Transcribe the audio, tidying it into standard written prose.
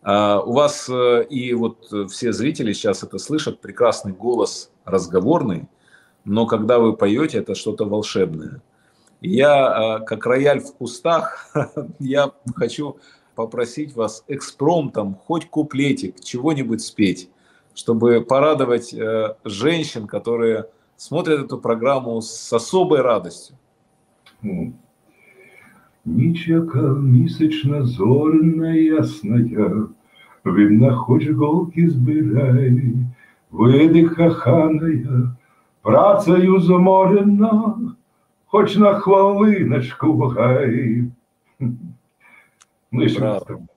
У вас и вот все зрители сейчас это слышат, прекрасный голос разговорный, но когда вы поете, это что-то волшебное. И я, как рояль в кустах, я хочу попросить вас экспромтом хоть куплетик, чего-нибудь спеть, чтобы порадовать женщин, которые смотрят эту программу с особой радостью. Ніч, яка місячна, зорна, ясная, видно, хоч голки збирай, видих коханая, працею заморена, хоч на хвилиночку в гай. Ну, і ще раз.